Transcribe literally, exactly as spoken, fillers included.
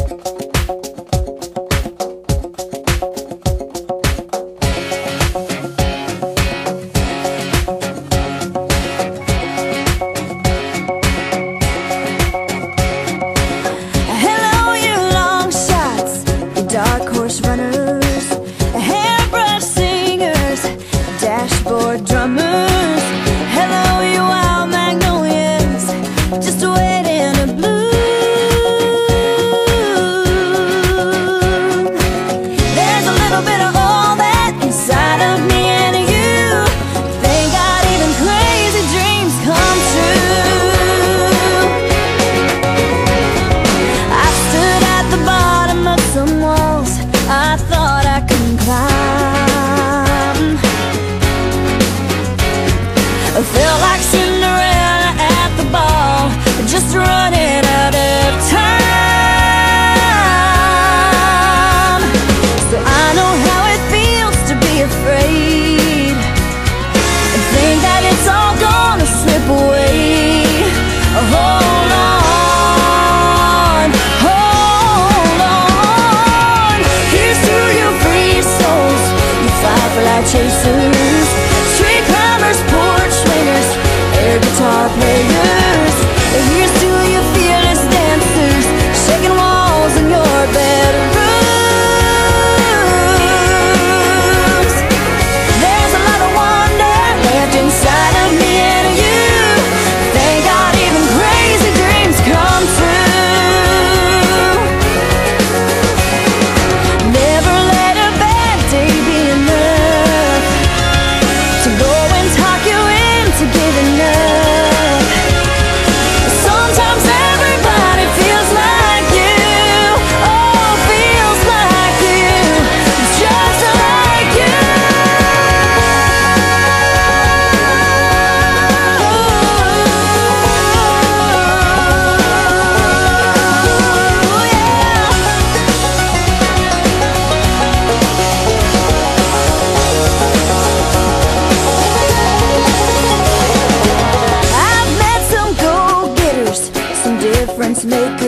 Dashboard drummers, hello you wild magnolias, just waiting to bloom. There's a little bit of all that inside of me and you. Thank God even crazy dreams come true. I stood at the bottom of some walls I thought I couldn't climb. I felt like Cinderella at the ball, just running out of time. So I know how it feels to be afraid and think that it's all gonna slip away. Hold on, hold on. Here's to you free souls, you firefly chasers, street climbers, porch swingers, air guitar players. Here's to you fearless dancers, shaking walls in your bedrooms. There's a lot of wonder left inside of me and you. Thank God even crazy dreams come true. Never let a bad day be enough to go and talk you into giving up. Sometimes everybody feels like you, oh, feels like you, just like you. I've met some go-getters, some difference makers.